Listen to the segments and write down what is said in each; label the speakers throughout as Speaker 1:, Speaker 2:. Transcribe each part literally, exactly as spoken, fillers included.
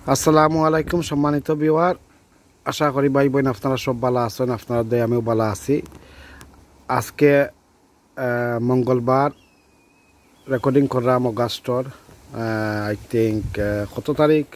Speaker 1: আসসালামু আলাইকুম সম্মানিত ভিউয়ার, আশা করি ভাই বোন আপনারা সব ভালো আছেন। আপনারা দয়ে আমিও ভালো আছি। আজকে মঙ্গলবার রেকর্ডিং করলাম অগাস্টর আই থিঙ্ক কত তারিখ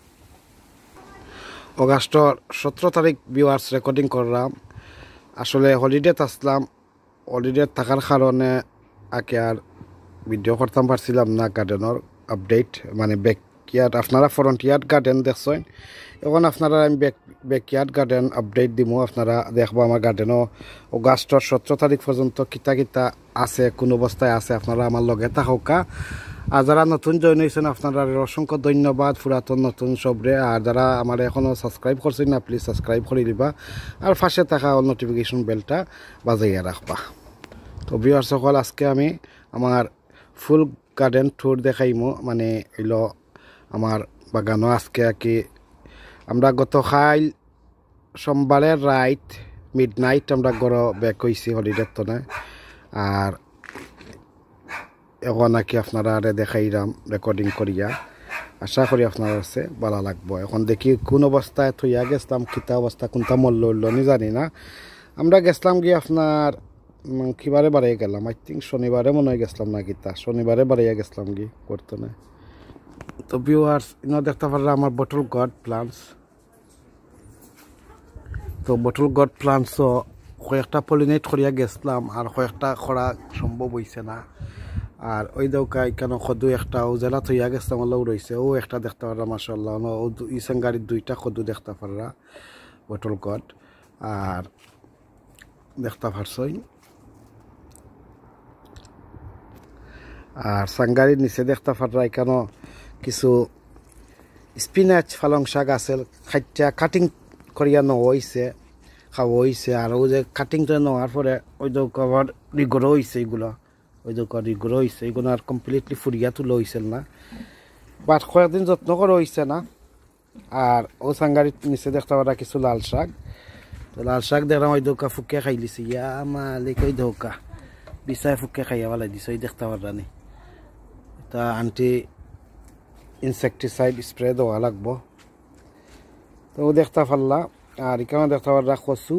Speaker 1: অগাস্টর সতেরো তারিখ ভিউয়ার্স রেকর্ডিং করলাম। আসলে হলিডেতে আসলাম, হলিডে থাকার কারণে আগে আর ভিডিও করতাম পারছিলাম না। গার্ডেনের আপডেট মানে ব্যাকয়ার্ড, আপনারা ফ্রন্টিয়ার্ড গার্ডেন দেখছেন, এখন আপনারা আমি ব্যাক ব্যাকয়ার্ড গার্ডেন আপডেট দিব। আপনারা দেখবো আমার গার্ডেনও অগাস্টর সতেরো তারিখ পর্যন্ত কিতা কিতা আছে, কোন অবস্থায় আছে, আপনারা আমার লগে থাকা। আর যারা নতুন জয়েন হয়েছেন আপনারা অসংখ্য ধন্যবাদ, পুরাতন নতুন সবরে। আর যারা আমার এখনও সাবস্ক্রাইব করছেন না, প্লিজ সাবস্ক্রাইব করে দিবা আর পাশে থাকা নোটিফিকেশন বেলটা বাজাইয়া রাখবা। তো ভিউয়ার্স সকল, আজকে আমি আমার ফুল গার্ডেন ট্যুর দেখাইমো, মানে হইল আমার বাগানও। আজকে আর কি আমরা গতকাল সোমবারের রাইট মিড নাইট আমরা গড় ব্যাক হয়েছি হলিডের তনে। আর এখন নাকি আপনারা দেখাইলাম রেকর্ডিং করিয়া, আশা করি আপনার কাছে ভালো লাগবো। এখন দেখি কোন অবস্থায় থইয়া গেছিলাম, কিতা অবস্থা, কোনটা মল্ল উল্ল নি জানি না। আমরা গেছিলাম গিয়ে আপনার কিবারে বাড়িয়ে গেলাম, আই থিঙ্ক শনিবারে মনে হয় গেছিলাম না কিতা, শনিবারে বাড়িয়ে গেছিলাম গিয়ে করতে না। তো ভিউয়ার্স ইনো দেখতে পারলাম আমার বটল গড প্লান্টস। তো বটল গড প্লান্টসও কয়েকটা পলিনেট করিয়া গেছিলাম, আর কয়েকটা করা সম্ভব হয়েছে না। আর ওই দৌকা কেন খদু একটা উজালা থইয়া গেছিলাম, ওলাও রয়েছে, ও একটা দেখতে পারলা মাসাল্লাহ। ইসান গাড়ির দুইটা খদু দেখতে পারলা বটল গড। আর দেখতে পারছই আর সাংগারির নিচে দেখতে পাররা কেন কিছু স্পিনাচ পালং শাক আছে, খাইটা কাটিং করিয়া নেওয়া হয়েছে, খাওয়া হয়েছে। আর ওই যে কাটিংটা নেওয়ার পরে ওই দৌকা আবার রিগরও হয়েছে, এগুলো ওই দৌকা রিগরও হয়েছে, এগুলো আর কমপ্লিটলি ফুরিয়া তুলে হয়েছিল না, বাট কয়েকদিন যত্ন করে হয়েছে না। আর ও সাংগারির নিচে দেখতে পারা কিছু লাল শাক। তো লাল শাক দেখলাম ওই দৌকা ফুকে খাই দিছে, ইয়া মালিক ওই দৌকা বিছায় ফুকে খাইয়া পেলাই দিছে, ওই দেখতে পারা নি। তা আন্টি ইনসেকটিসাইড স্প্রে দেওয়া লাগবো। তো ও দেখতে পারলা। আর এখানে দেখতে পাররা কচু,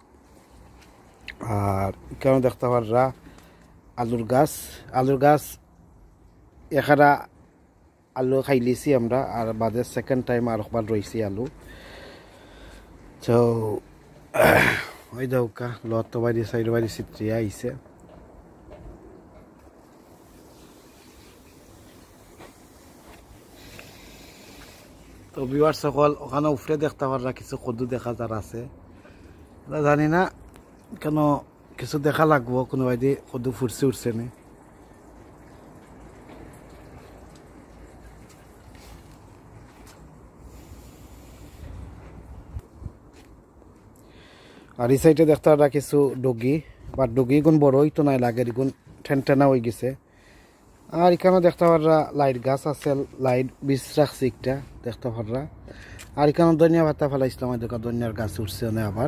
Speaker 1: আর এখানে দেখতে পাররা আলুর গাছ। আলুর গাছ এখানে আলু খাইলিছি আমরা, আর বাদে সেকেন্ড টাইম আর একবার রয়েছি আলু। তো ওই দৌকা লত বাইরে সাইড বাইরে চিত্রিয়া আইছে। তো ভিউয়ার সকল ওখানে উফরে দেখতে পাররা কিছু কদু দেখা যার আছে, জানি না কেন কিছু দেখা লাগবো, কোনো বাইদি কদু ফুরছে উঠছে নি। আর এই সাইডে দেখতে পাররা কিছু ডগি, বা ডগি গুণ বড় হইতো নাই, লাগে গুণ ঠেনটেনা হয়ে গেছে। আর এখানে দেখতে পাররা লাইট গাছ আছে, লাইট বীজ রাখছে একটা দেখতে পাররা। আর এখানে ধনিয়া পাতা ফেলাইছিলাম, ওই দেখা ধনিয়ার গাছ উঠছে না আবার।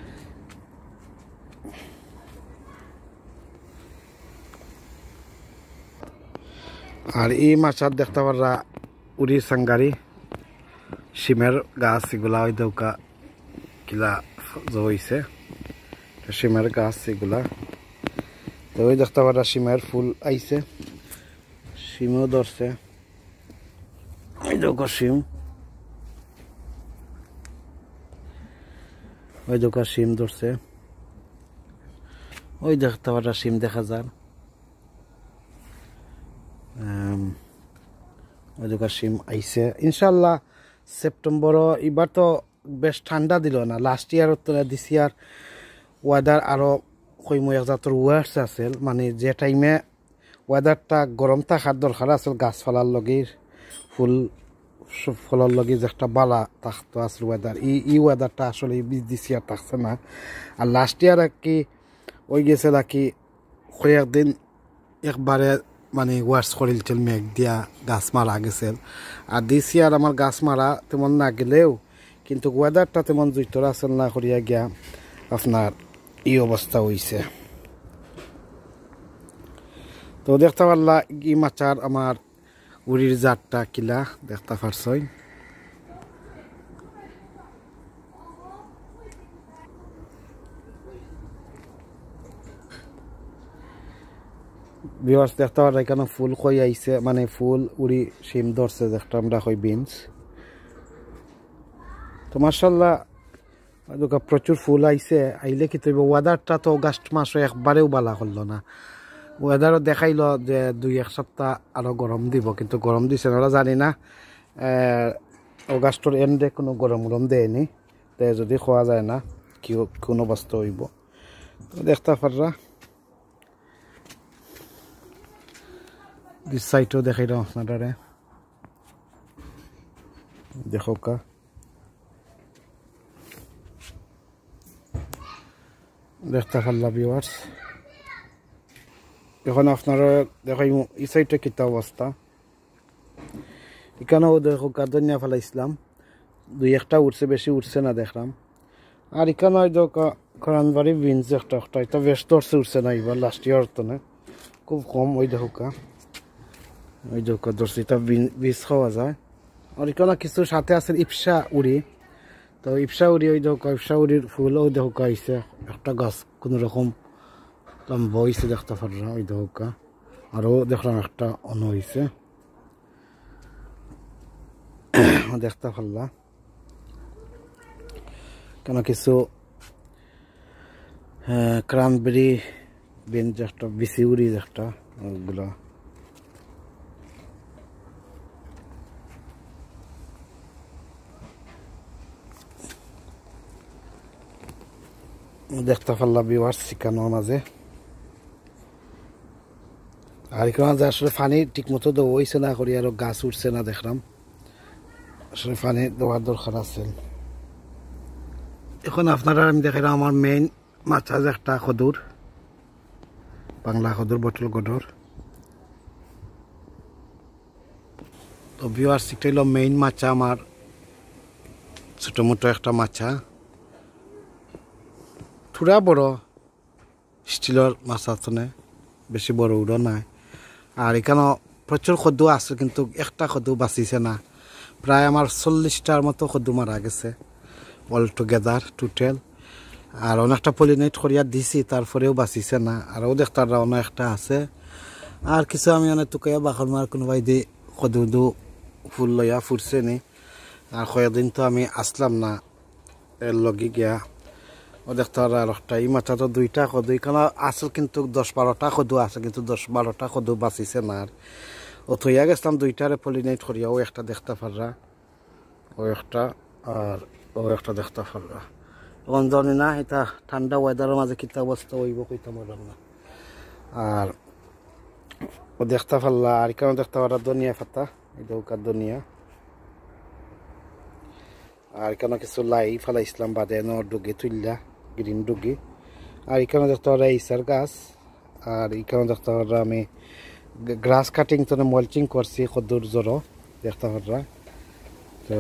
Speaker 1: আর এই মাছার দেখতে পাররা উড়ি সাংগারি শিমের গাছ, এগুলা ওই দৌকা কিলা হয়েছে শিমের গাছ এগুলা। তো ওই দেখতে পাররা শিমের ফুল আইছে, শিমও ধরছে, ওই দৌকা শিম, ওই দৌকা শিম ধরছে, ওই দেখতে পাররা শিম দেখা যার, ওই দৌকা শিম আইছে। ইনশাল্লাহ সেপ্টেম্বরও এবার তো বেশ ঠান্ডা দিল না, লাস্ট ইয়ার তো দিস ইয়ার ওয়েদার আরও কইমু এক জাতর ওয়ার্স আছিল, মানে যে টাইমে ওয়েদারটা গরম থাকার দরকার আছিল, গাছ ফলার লগির ফুল ফলার লগি যে একটা বালা থাকতো আসল ওয়েদার, ই ই ওয়েদারটা আসলে দিস ইয়ার থাকছে না। আর লাস্ট ইয়ার আর কি ওই গেছে আর কি কয়েকদিন একবারে মানে ওয়ার্স করিলছিল, মেঘ দিয়া গাছ মারা গেছিল। আর দিস ইয়ার আমার গাছ মারা তেমন না গেলেও কিন্তু ওয়েদারটা তেমন জুইতরা আসল না করিয়া গিয়া আপনার এই অবস্থা হয়েছে। তো দেখতে পারলা ই মাচার আমার উড়ির জাতটা কিলা দেখতে পারছই। ভিউয়ার্স দেখতে পারা এখানে ফুল কই আইছে মানে ফুল উড়ি শিম ধরছে যেটা আমরা কই বিনস তো মাশাআল্লাহ আদুকা প্রচুর ফুল আইছে আইলে কি তৈব ওয়েদারটা তো অগাস্ট মাসে একবারেও বালা করলো না ওয়েদারও দেখাইলো যে দুই এক সপ্তাহ আরো গরম দিব কিন্তু গরম দিছে না জানি না অগাস্টের এন্ডে কোনো গরম গরম দেয়নি তাই যদি খাওয়া যায় না কি কোন অবস্থা হইব তো দেখতে পাররা দিস সাইটও দেখাই দাও আপনারা দেখো কা দেখতে পারলা ভিউয়ার্স এখন আপনারা দেখাই এই সাইটে কিতা অবস্থা এখানেও দেখো কাদনিয়া ফেলাইছিলাম দুই একটা উঠছে বেশি উঠছে না দেখলাম আর এখানে হয়তো কোরআনবাড়ি বিনস একটা একটা এটা বেশ ধরছে উঠছে না এবার লাস্ট ইয়ার তো না খুব কম ওই দেখো কা ওই দেখো ধরছে এটা বীজ খাওয়া যায় আর এখানে কিছু সাথে আছে ইপসা উড়ি তো ইপসা উড়ি ওই দেখো ইপসা উড়ির ফুল ওই দেখো আইছে একটা গাছ কোনো রকম লম্বা হয়েছে দেখতে পারলাম ওই দেখো আরও দেখলাম একটা অন্য হয়েছে দেখতে পারলাম কেন কিছু ক্রানবেরি বিনস একটা বিসি উড়ি একটা ওগুলা দেখতে পারলাম ভিউয়ার্স শিখানোর মাঝে আর এখানে মাঝে আসলে পানি ঠিক মতো দেওয়া হয়েছে না করি আরো গাছ উঠছে না দেখলাম আসলে পানি দেওয়ার দরকার আছে এখন আপনারা আমি দেখাইলাম আমার মেইন মাছ আছে একটা খদুর বাংলা খদুর বটল গডর তো ভিউয়ার্স এটা হলো মেইন মাছা আমার ছোট মোটো একটা মাছা থোড়া বড় স্টিলের মাছ আছে বেশি বড় উড়ো নাই আর এখানে প্রচুর খদু আছে কিন্তু একটা খদু বাঁচিছে না প্রায় আমার চল্লিশটার মতো খদু মারা গেছে অল টুগেদার টোটাল আর অনেকটা পলিনেট করিয়া দিছি তারপরেও বাঁচিছে না আরও দেখতার অনেক একটা আছে আর কিছু আমি অনেক টুকাইয়া বাখন মার কোনোবাই দি খদু দু ফুল লইয়া ফুটছে নি আর কয়েকদিন তো আমি আসলাম না এর লগে গিয়া ও দেখতে আর একটা এই মাথা তো দুইটা খদু এখানে আসল কিন্তু দশ বারোটা খদু আছে কিন্তু দশ বারোটা খদু বাঁচিছে না আর ও থইয়া গেছিলাম দুইটারে পলিনেট করিয়া ও একটা দেখতে পাররা ও একটা আর ও একটা দেখতে পাররা এখন জানি না এটা ঠান্ডা ওয়েদারের মাঝে কিতা অবস্থা হইব কইতে পারলাম না আর ও দেখতে পারলা আর কেন দেখতে পারা ধনিয়া পাতা এই দৌকার ধনিয়া আর এখানে কিছু লাই ফেলাইছিলাম বাদে ন ডুগি তুললা গ্রিন ডুগি আর এখানে দেখতে পারা ইসার গাছ আর এখানে দেখতে পারা আমি গ্রাস কাটিং তো মলচিং করছি খদুর জড়ো দেখতে পারা তো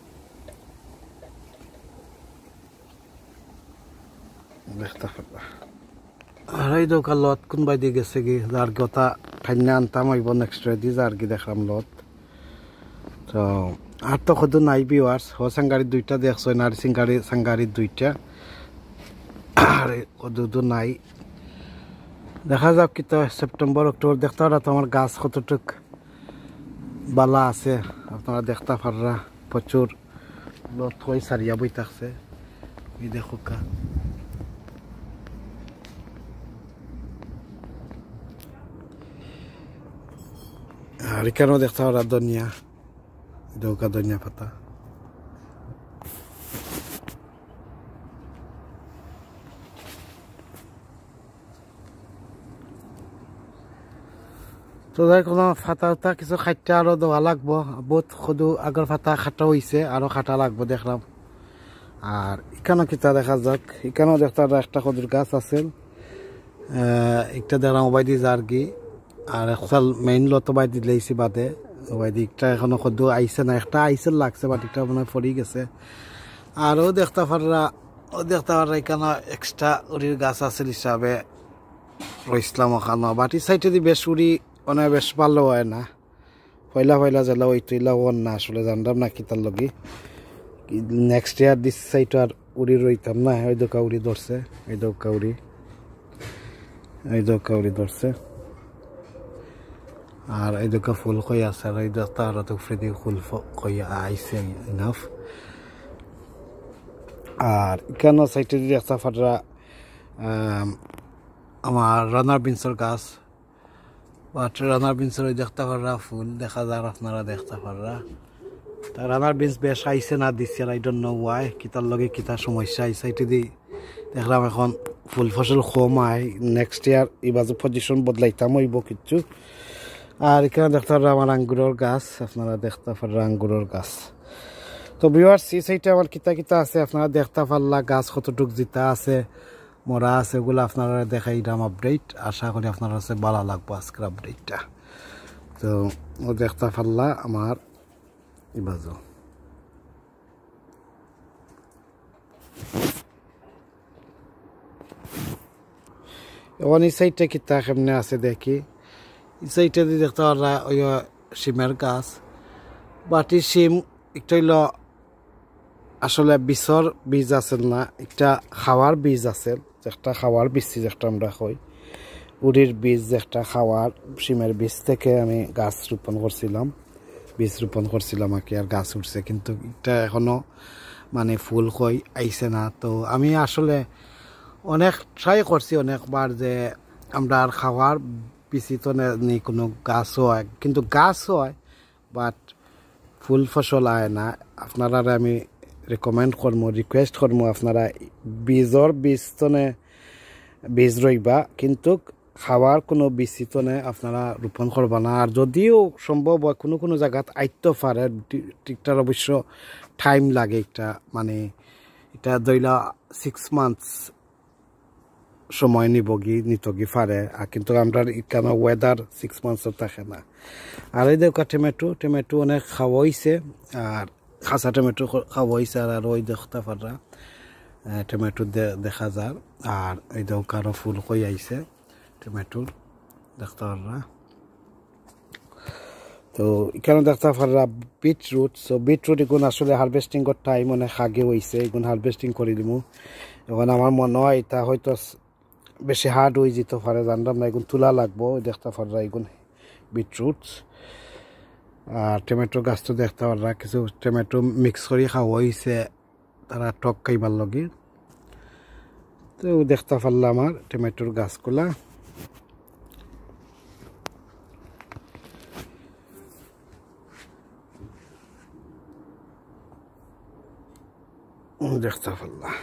Speaker 1: দেখতে পারা আর এই দৌকার লত কোনবাই দিয়ে গেছে কি যার গতা ঠান্না আনতাম হইব নেক্সট দি যার কি দেখলাম লত তো আর তো খদু নাই ভিউয়ার্স হ সাঙ্গারি দুইটা দেখছো নারী সিঙ্গারি সাঙ্গারি দুইটা আর খদু নাই দেখা যাক কি তো সেপ্টেম্বর অক্টোবর দেখতে পারা তো আমার গাছ কতটুক বালা আছে আপনারা দেখতে পাররা প্রচুর লত হয়ে সারিয়া বই থাকছে এই দেখো কা আর এখানেও দেখতে পারা ধনিয়া দৌকা ধনিয়া পাতা তো যাই কোনো ফাটা উঠা কিছু খাইটা আরো দেওয়া লাগবো বহুত সদু আগর ফাটা খাটা হয়েছে আরো খাটা লাগবো দেখলাম আর এখানেও কিতা দেখা যাক এখানেও দেখতে একটা খদুর গাছ আছে একটা দেখলাম ওবাই দি জার্গি আর একসাল মেইন লত ওবাই দি লেইছি বাদে ওবাই দি একটা এখনো খদু আইছে না একটা আইসে লাগছে বাট একটা মনে পড়ি গেছে আরও দেখতে পাররা ও দেখতে পাররা এখানে এক্সট্রা উড়ির গাছ আছে হিসাবে রইসলাম ওখানে বাট এই সাইডে দি বেশ উড়ি অনেক বেশ ভালো হয় না পয়লা পয়লা জেলা ওই তুইলা ওন না আসলে জানলাম না কি তার লগে নেক্সট ইয়ার দিস সাইড আর উড়ি রইতাম না ওই দোকা উড়ি ধরছে ওই দোকা উড়ি ওই দোকা উড়ি ধরছে আর এই দেখো ফুল কই আছে আর এই দেখতে আর তো ফ্রিদি ফুল কই আইছে ইনাফ আর কেন সাইটে যদি একটা ফাটরা আমার রানার বিনসের গাছ বাট রানার বিনসের ওই দেখতে পাররা ফুল দেখা যায় আপনারা দেখতে পাররা তা রানার বিনস বেশ আইছে না দিচ্ছে আই ডোন্ট নো ওয়াই কিতার লগে কিতার সমস্যা এই সাইটে দি দেখলাম এখন ফুল ফসল কম আয় নেক্সট ইয়ার এই বাজু পজিশন বদলাইতাম হইব কিছু আর এখানে দেখতে পাররা আমার আঙ্গুরের গাছ আপনারা দেখতে পাররা আঙ্গুরের গাছ তো ভিউয়ার্স এই সাইডে আমার কিতা কিতা আছে আপনারা দেখতে পারলা গাছ কতটুক জিতা আছে মরা আছে ওগুলো আপনারা দেখাই দাম আপডেট আশা করি আপনারা কাছে ভালো লাগবে আজকের আপডেটটা তো ও দেখতে পারলা আমার এই বাজু এখন এই সাইডটা কিতা কেমনে আছে দেখি এই সাইডটা দিয়ে দেখতে পারলা ওই শিমের গাছ বাটি শিম একটা হইল আসলে বীজর বীজ আছে না একটা খাওয়ার বীজ আছে একটা খাওয়ার বীজ যেটা আমরা কই উড়ির বীজ একটা খাওয়ার শিমের বীজ থেকে আমি গাছ রোপণ করছিলাম বীজ রোপণ করছিলাম আর কি আর গাছ উঠছে কিন্তু এটা এখনো মানে ফুল কই আইছে না তো আমি আসলে অনেক ট্রাই করছি অনেকবার যে আমরা আর খাওয়ার বিচি তো নেই কোনো গাছ হয় কিন্তু গাছ হয় বাট ফুল ফসল আয় না আপনারা আমি রেকমেন্ড করবো রিকোয়েস্ট করবো আপনারা বীজর বীজ তনে বীজ রইবা কিন্তু খাওয়ার কোনো বীজই তনে আপনারা রোপণ করবা না আর যদিও সম্ভব হয় কোনো কোনো জায়গাত আইতে পারে ঠিকঠাক অবশ্য টাইম লাগে একটা মানে এটা ধইলা সিক্স মান্থস সময় নিব গি নিত গি পারে আর কিন্তু আমরা কেন ওয়েদার সিক্স মান্থসও থাকে না আর এই দেখা টমেটো টমেটো অনেক খাওয়া হয়েছে আর খাসা টমেটো খাওয়া হয়েছে আর ওই দেখতে পারা টমেটো দেখা যায় আর এই দেখ আরো ফুল কই আইছে টমেটোর দেখতে পারা তো এখানে দেখতে পারা বিটরুট সো বিটরুট এগুলো আসলে হারভেস্টিংয়ের টাইম অনেক আগে হয়েছে এগুলো হারভেস্টিং করে দিব এখন আমার মনে হয় এটা হয়তো বেশি হার্ড হয়ে যেতে পারে জানলাম না এগুলো তুলা লাগবো দেখতে পারা এগুলো বিটরুটস আর টমেটো গাছ তো দেখতে পারা কিছু টমেটো মিক্স করে খাওয়া হয়েছে তারা টক খাইবার লগে তো দেখতে পারলাম আমার টমেটোর গাছগুলা দেখতে পারলাম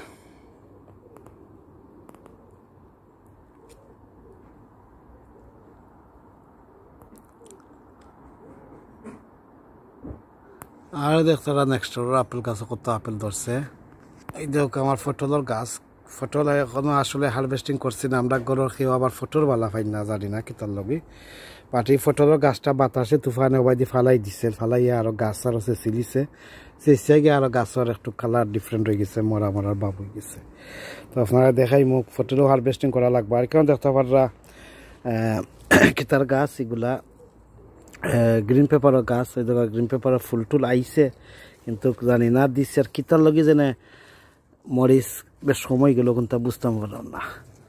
Speaker 1: আর দেখতে নেক্সট আপেল গাছে কত আপেল ধরছে এই দেখ আমার ফটলের গাছ ফটল এখনো আসলে হারভেস্টিং করছি না আমরা গরুর খেয়েও আবার ফটল বালা পাই না জানি না কিতার লগে পাটি ফটলের গাছটা বাতাসে তুফানে ওবাই দিয়ে ফালাই দিছে ফালাইয়া আরো গাছ আরো চেঁচিলিছে চেঁচিয়ে গিয়ে আরো গাছের একটু কালার ডিফারেন্ট হয়ে গেছে মরা মরার ভাব হয়ে গেছে তো আপনারা দেখাই মুখ ফটলও হারভেস্টিং করা লাগবে আর কেন দেখতে পাররা কিতার গাছ এগুলা গ্রিন পেপারের গাছ এই জায়গা গ্রিন পেপারের ফুল টুল আইছে কিন্তু জানি না দিচ্ছে আর কিতার লগে যেন মরিচ বেশ সময় গেল কিন্তু বুঝতাম পারলাম না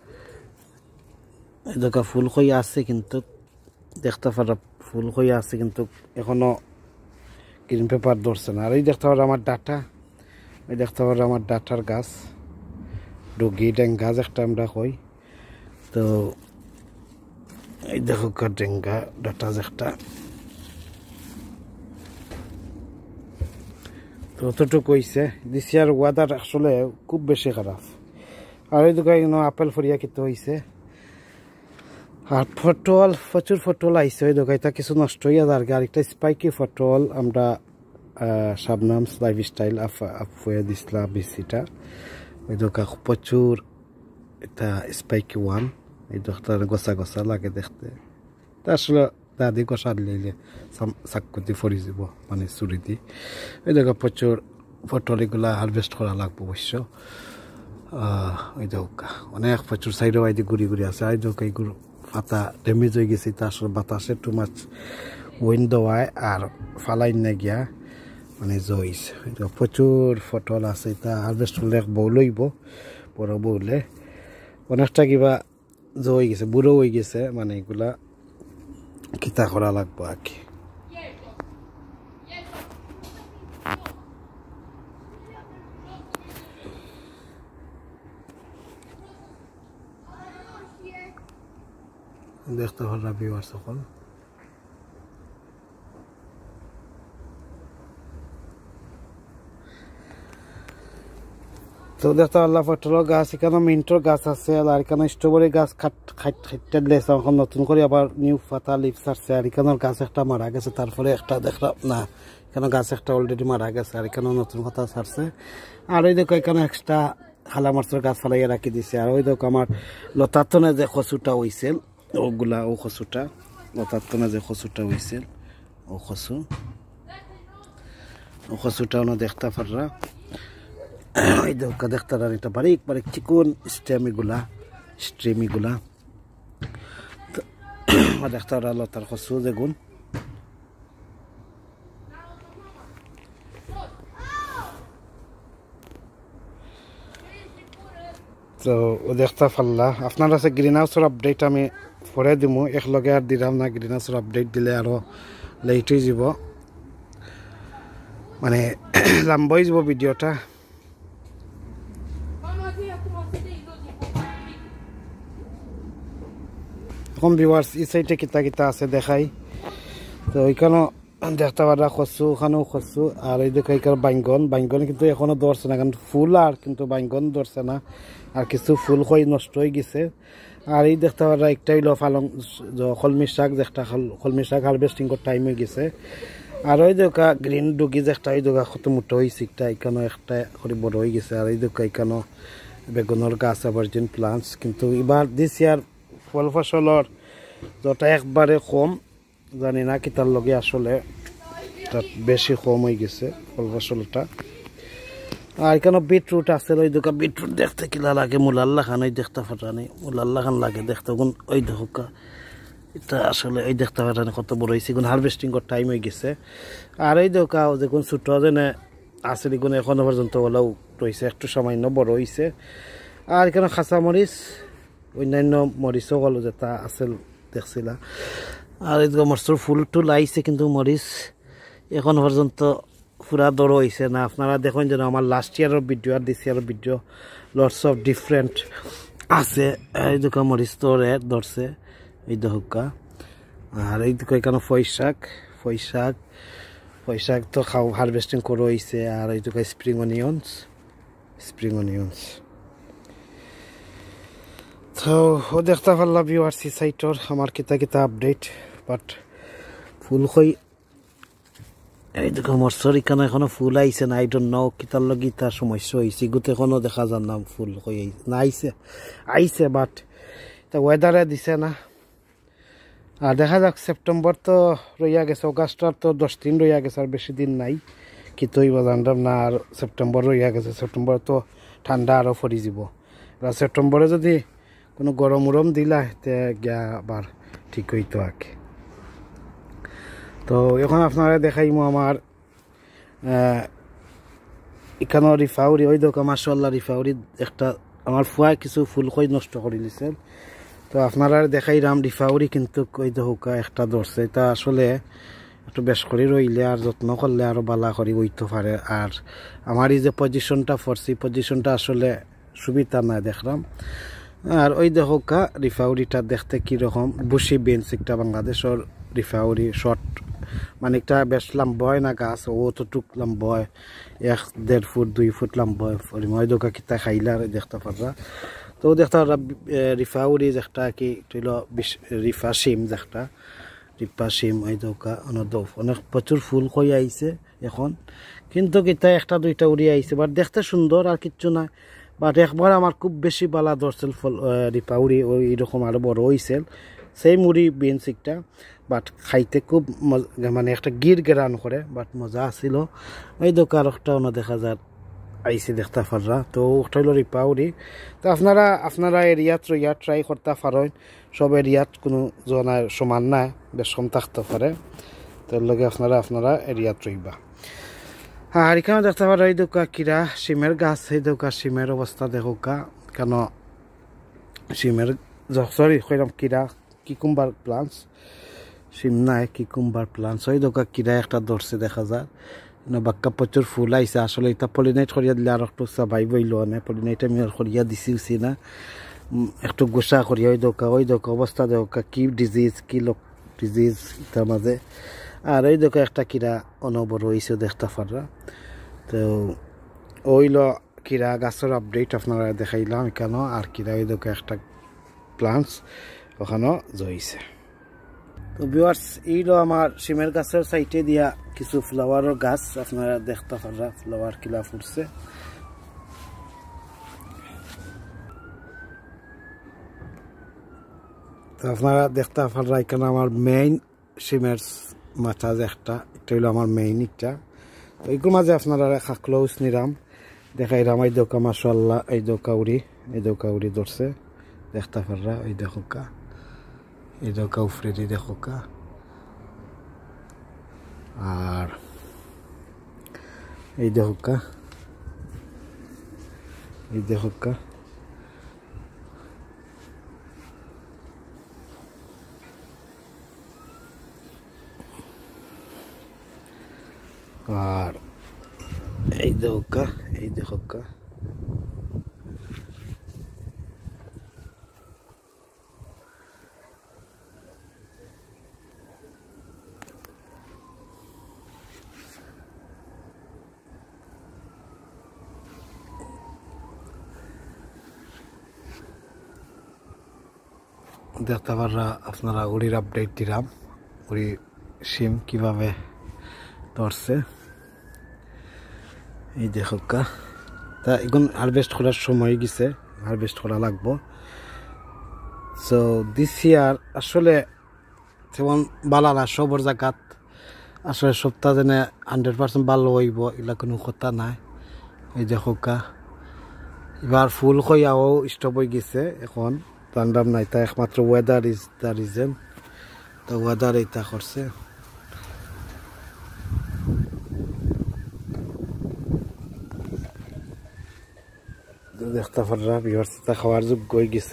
Speaker 1: এই জায়গা ফুল কই আছে কিন্তু দেখতে পারা ফুল কই আছে কিন্তু এখনো গ্রিন পেপার ধরছে না আর এই দেখতে পারো আমার ডাটা এই দেখতে পারো আমার ডাটার গাছ ডুগি ডেঙ্গা একটা আমরা কই তো এই দেখো ডেঙ্গা ডাটা একটা তো অতটুকু হয়েছে দিছি আর ওয়েদার আসলে খুব বেশি খারাপ আর এই দোকানে আপেল ফরিয়া কিতো হয়েছে আর ফটল প্রচুর ফটল আইছে ওই দোকানটা কিছু নষ্ট হয়ে যার আরেকটা স্পাইকি ফটল আমরা শাবনামস লাইফস্টাইল আফুয়ে দিছিলাম বেশিটা ওই দোকান প্রচুর এটা স্পাইকি ওয়ান এই দোকানটা গোসা গোসা লাগে দেখতে তা আসলে দাদি গোসা দিলে চাকুতি ফরি যাব মানে চুরি দি ওই দোকান প্রচুর ফটল এগুলা হারভেস্ট করা লাগবো অবশ্য ওই দোকা অনেক প্রচুর সাইডে বাইদি ঘুরি ঘুরি আছে এই দোকা এইগুলো পাতা ড্যামেজ হয়ে গেছে তা আসলে বাতাসে টু মাছ উইন্ড দেওয়ায় আর ফালাই না গিয়া মানে জইস প্রচুর ফটল আছে এটা হারভেস্ট করলে বউ লইব বড় বউলে অনেকটা কিবা জই গেছে বুড়ো হয়ে গেছে মানে এগুলা কিতা করা লাগবো আর কি। দেখতে পারা ভিউয়ার্স সকল তো দেখতে পারলাম পটলের গাছ, এখানে মিন্টর গাছ আছে, আর এখানে স্ট্রবেরি গাছ খাট খাট খাইতে দিয়েছে, এখন নতুন করে আবার নিউ পাতা লিভস আসছে। আর এখানের গাছ একটা মারা গেছে, তারপরে একটা দেখলাম না, এখানে গাছ একটা অলরেডি মারা গেছে, আর এখানেও নতুন পাতা ছাড়ছে। আর ওই দেখো এখানে এক্সট্রা খালা মাছের গাছ ফালাইয়া রাখি দিছে। আর ওই দেখো আমার লতার তনে যে কচুটা হয়েছিল ওগুলা, ও কচুটা লতার তনে যে কচুটা হয়েছিল ও কচু, ও কচুটা ওনা দেখতে পাররা। এই দেখা দেখতে পারেন এটা বারিক বারিক চিকন স্টেম এগুলা, স্ট্রিম এগুলা দেখতে পারা লতার কচু যেগুন। তো ও দেখতে পারলা আপনার কাছে গ্রিন হাউসের আপডেট আমি পরে দিব, একলগে আর দিলাম না, গ্রিন হাউসের আপডেট দিলে আরো লেট হয়ে যাব, মানে লম্বা হয়ে যাব ভিডিওটা। এখন ভিউয়ার্স এই সাইডে কিতা কিতা আছে দেখাই। তো ওইখানেও দেখতে পারা কচু, ওখানেও কচু, আর এই দেখো এখানে বাইঙ্গন, বাইঙ্গন কিন্তু এখনো ধরছে না, কারণ ফুল আর কিন্তু বাইঙ্গন ধরছে না, আর কিছু ফুল হয়ে নষ্ট হয়ে গেছে। আর এই দেখতে পারা একটা হইলো পালং কলমি শাক, যেটা কলমি শাক হারভেস্টিং টাইম হয়ে গেছে। আর ওই দেখা গ্রিন ডুগি যেটা ওই দেখা কত মোটো হয়েছে, একটা এখানেও একটা করে বড় হয়ে গেছে। আর এই দেখা এখানেও বেগুনের গাছ, ভার্জিন প্লান্টস, কিন্তু এবার দিস ইয়ার ফল ফসলের যটা একবারে কম, জানি না কি তার লগে আসলে বেশি কম হয়ে গেছে ফল ফসলটা। আর এখানে বিটরুট আছে, ওই দোকা বিটরুট দেখতে কিলা লাগে, মুলাল্লা খান ওই দেখতে ফাটানি, মুলাল্লা খান লাগে দেখতে গুণ, ওই দেখা এটা আসলে এই দেখতে ফাটানি কত বড় হয়েছে, গুণ হারভেস্টিং টাইম হয়ে গেছে। আর এই দেখা দেখুন ছোট যেনে আছে দেখুন এখনো পর্যন্ত ওলাও রয়েছে, একটু সামান্য বড় হয়েছে। আর এখানে খাঁচা মরিচ, অন্যান্য মরিচও গেল যেটা আছে দেখছিলা। আর এই মরিচের ফুল টুল আইছে, কিন্তু মরিচ এখন পর্যন্ত পুরা দর হয়েছে না। আপনারা দেখুন যেন আমার লাস্ট ইয়ারের ভিডিও আর দিস ইয়ারের ভিডিও লটস অফ ডিফারেন্ট আছে। এই দেখো মরিচ তো রেড ধরছে এই দহকা। আর এই দেখো এখানে ফই শাক, ফই শাক ফই শাক তো খাও হারভেস্টিং করে হয়েছে। আর এই দেখো স্প্রিং অনিয়ন্স, স্প্রিং অনিয়ন্স। তো ও দেখতে পারলাম ভিউয়ার্স এই সাইটর আমার কিতা কিতা আপডেট, বাট ফুল হই এই দেখো মরসর এখানে এখনো ফুল আইছে না, আই ডোন্ট নো কিতার লগে তার সমস্যা হয়েছে, গুতে এখনো দেখা যার নাম ফুল হই না আইছে আইছে বাট তা ওয়েদারে দিছে না। আর দেখা যাক সেপ্টেম্বর তো রইয়া গেছে, অগাস্টার তো দশ দিন রইয়া গেছে, আর বেশি দিন নাই, কিন্তু এই জানলাম না। আর সেপ্টেম্বর রইয়া গেছে, সেপ্টেম্বর তো ঠান্ডা আরও ফরি যাব। আর সেপ্টেম্বরে যদি কোনো গরম উরম দিলা তে গিয়া আবার ঠিক হইতো আর কি। তো এখন আপনারা দেখাইমো আমার এখানেও রিফাউরি, ওই দেখো মাশাআল্লাহ রিফাউরি একটা আমার ফুয়া কিছু ফুল কই নষ্ট করে দিছে। তো আপনারা দেখাইলাম রিফাউরি কিন্তু ওই দেখো একটা ধরছে, এটা আসলে একটু বেশ করে রইলে আর যত্ন করলে আরও বালা করে হইতে পারে। আর আমার এই যে পজিশনটা ফরছি, পজিশনটা আসলে সুবিধা না দেখলাম। আর ওই দেখো কা রিফাউরিটা দেখতে কীরকম, বুশি বেঞ্চ একটা বাংলাদেশের রিফাউরি শর্ট, মানে একটা বেশ লম্বা হয় না গাছ, ও অতটুক লম্বা হয়, এক দেড় ফুট দুই ফুট লম্বা হয়। ওই দোকা কিতা খাইলা দেখতে পারা। তো দেখতে পারা রিফাউরি যেটা কি তৈল রিফা সিম, যেটা রিফা সিম ওই দোকা অনদফ অনেক প্রচুর ফুল কই আইছে এখন, কিন্তু কিতা একটা দুইটা উড়ি আইছে, বাট দেখতে সুন্দর আর কিচ্ছু না। বাট একবার আমার খুব বেশি বালা ধরছিল ফল রিফাউরি, ওই এরকম আরো বড় হয়েছিল সেই মুড়ি বিনস একটা, বাট খাইতে খুব মানে একটা গির গেরান করে, বাট মজা আসছিল। ওই দোকান একটা না দেখা যায় আইসি দেখতে পাররা। তো ওটা হলো রিপাউরি। তো আপনারা আপনারা এরিয়াত রইয়া ট্রাই করতে পারেন, সব এরিয়াত কোনো জনার সমান না, বেশ কম থাকতে পারে, তো লগে আপনারা আপনারা এরিয়াত রইবা। আর এখানে দেখতে পারো এই দোকা কিরা সিমের গাছ, এই দোকা সিমের অবস্থা দেখো কা, কেন সিমের সরি কইলাম কিরা কিকুম্বার প্লান্টস, সিমনায় কিকুম্বার প্লান্টস ওই দোকা কিরা একটা ধরছে দেখা যায় বাক্কা প্রচুর ফুল আইছে আসলে এটা পলিনেট করিয়া দিলে আর একটু সাবাই বইল না পলিনেট আমি আর করিয়া দিছি উছি না একটু গোসা করিয়া ওই দোকা ওই দোকা অবস্থা দোকা কি ডিজিজ কি লোক ডিজিজ তার মাঝে আর ওই দোকা একটা কিরা অনবর হয়েছে দেখতে পাররা তো ওইল কিরা গাছের আপডেট আপনারা দেখাইলাম এখানে আর কিরা ওই দোকা একটা প্লান্টস ওখানেও জইছে তো ভিউয়ার্স এইলো আমার সিমের গাছের সাইডে দিয়া কিছু ফ্লাওয়ারের গাছ আপনারা দেখতে পারা ফ্লাওয়ার কিলা ফুটছে তো আপনারা দেখতে পারা এখানে আমার মেইন সিমের মাথা যে একটা এটা হইলো আমার মেইন একটা তো এইগুলোর মাঝে আপনারা একটা ক্লোজ নিলাম দেখাইলাম এই দোকা মাশাআল্লাহ এই দোকা উড়ি এই দোকা উড়ি ধরছে দেখতে পারা এই দেখো কা এই দোকা উফরে দিয়ে দেখো কা আর এই দেখো কা এই দেখো কা আর এই দেখো কা এই দেখো কা দেখতে পারা আপনারা উড়ির আপডেট দিলাম উড়ি সিম কিভাবে ধরছে এই দেখো কা তা এখন হারভেস্ট করার সময় গেছে হারভেস্ট করা লাগবো সো দিস ইয়ার আসলে যেমন বালা না সবর জায়গাত আসলে সপ্তাহ যেনে হান্ড্রেড পার্সেন্ট ভালো হইব এগুলা কোনো কথা নাই এই দেখো কা এবার ফুল খইয়াও স্টপ হয়ে গেছে এখন জানলাম না এটা একমাত্র ওয়েদার ইজ দ্য রিজন তো ওয়েদার এটা করছে দেখতে পাররা বিভার্সিতা খাওয়ার যুগ গই গেছে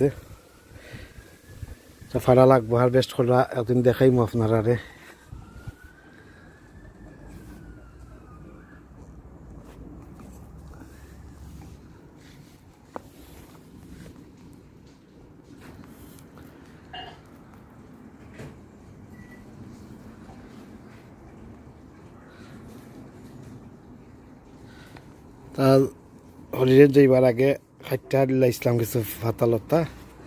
Speaker 1: ফাড়া লাগবো হারভেস্ট করা একদিন দেখাইমু আপনারা রে তা হলিডে যাইবার আগে খাইটা দিলা ইসলাম কিছু ফাতালতা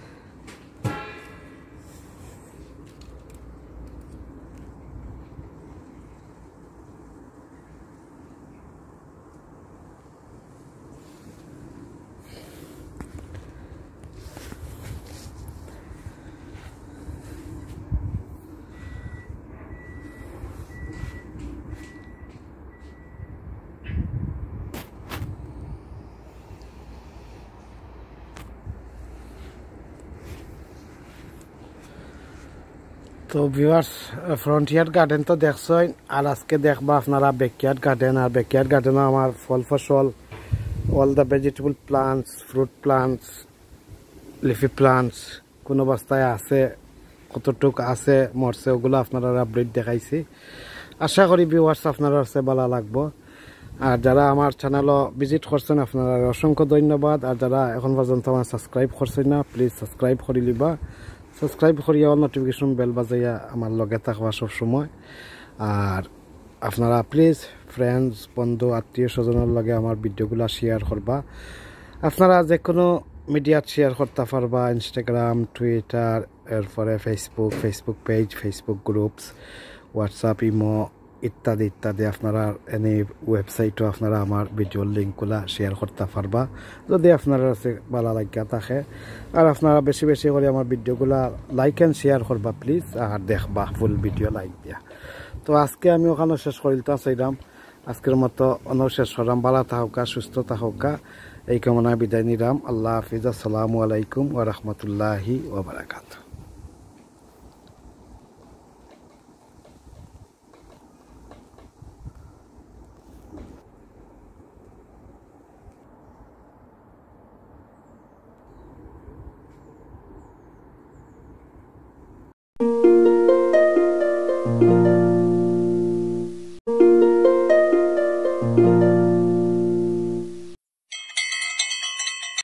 Speaker 1: তো ভিউয়ার্স ফ্রন্টিয়ার গার্ডেন তো দেখছেন আর আজকে দেখবা আপনারা ব্যাকয়ার্ড গার্ডেন আর ব্যাকয়ার্ড গার্ডেনও আমার ফল ফসল all the vegetable plants fruit plants leafy plants কোন অবস্থায় আছে কতটুক আছে মরছে ওগুলো আপনারা আপডেট দেখাইছি আশা করি ভিউয়ার্স আপনারা কাছে ভালো লাগবো আর যারা আমার চ্যানেলও ভিজিট করছেন আপনারা অসংখ্য ধন্যবাদ আর যারা এখন পর্যন্ত আমার সাবস্ক্রাইব করছেন না প্লিজ সাবস্ক্রাইব করে লিবা সাবস্ক্রাইব করিয়া অল নোটিফিকেশন বেল বাজাইয়া আমার লগে থাকবা সব সময় আর আপনারা প্লিজ ফ্রেন্ডস বন্ধু আত্মীয় স্বজনের লগে আমার ভিডিওগুলো শেয়ার করবা আপনারা যে কোনো মিডিয়াত শেয়ার করতে পারবা ইনস্টাগ্রাম টুইটার এরপরে Facebook Facebook page Facebook groups WhatsApp imo ইত্যাদি ইত্যাদি আপনারা এনে ওয়েবসাইটও আপনারা আমার ভিডিওর লিঙ্কগুলো শেয়ার করতে পারবা যদি আপনারা কাছে ভালো লাগিয়া থাকে আর আপনারা বেশি বেশি করে আমার ভিডিওগুলো লাইক অ্যান্ড শেয়ার করবা প্লিজ আর দেখবা ফুল ভিডিও লাইক দিয়া তো আজকে আমি ওখানে শেষ করিতে চাইলাম আজকের মতো অন্য শেষ করলাম ভালো থাকা সুস্থ থাকা এই কামনায় বিদায় নিলাম আল্লাহ হাফিজ আসসালামু আলাইকুম ওয়া রাহমাতুল্লাহি ওয়া বারাকাতুহু।